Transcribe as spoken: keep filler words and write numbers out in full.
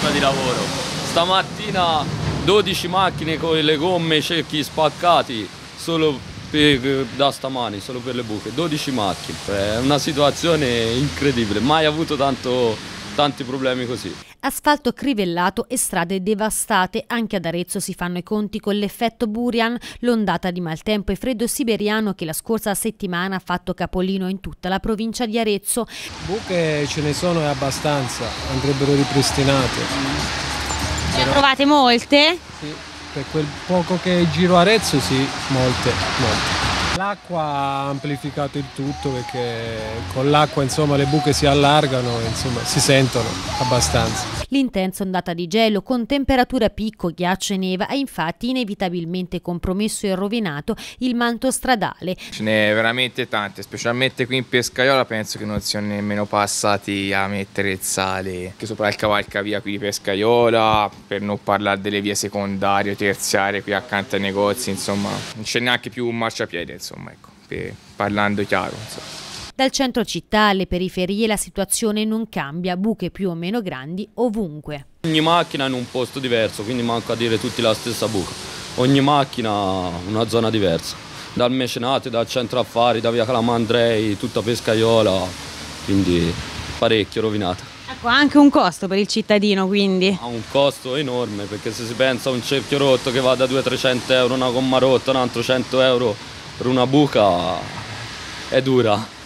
forza di lavoro. Stamattina dodici macchine con le gomme, i cerchi spaccati solo per, da stamani, solo per le buche, dodici macchine. È una situazione incredibile, mai avuto tanto, tanti problemi così. Asfalto crivellato e strade devastate. Anche ad Arezzo si fanno i conti con l'effetto Burian, l'ondata di maltempo e freddo siberiano che la scorsa settimana ha fatto capolino in tutta la provincia di Arezzo. Buche ce ne sono e abbastanza, andrebbero ripristinate. Ne Però... trovate molte? Sì, per quel poco che giro Arezzo sì, molte, molte. L'acqua ha amplificato il tutto perché con l'acqua insomma le buche si allargano e insomma si sentono abbastanza. L'intensa ondata di gelo con temperature a picco, ghiaccio e neve ha infatti inevitabilmente compromesso e rovinato il manto stradale. Ce n'è veramente tante, specialmente qui in Pescaiola penso che non siano nemmeno passati a mettere il sale, che sopra il cavalcavia qui di Pescaiola, per non parlare delle vie secondarie o terziarie qui accanto ai negozi, insomma non c'è neanche più un marciapiede, insomma, ecco, per, parlando chiaro. Insomma. Dal centro città alle periferie la situazione non cambia, buche più o meno grandi ovunque. Ogni macchina in un posto diverso, quindi manco a dire tutti la stessa buca. Ogni macchina una zona diversa, dal Mecenate, dal centro affari, da via Calamandrei, tutta Pescaiola, quindi parecchio rovinata. Ecco, ha anche un costo per il cittadino quindi? Ha un costo enorme perché se si pensa a un cerchio rotto che va da duecento trecento euro, una gomma rotta, un altro cento euro per una buca è dura.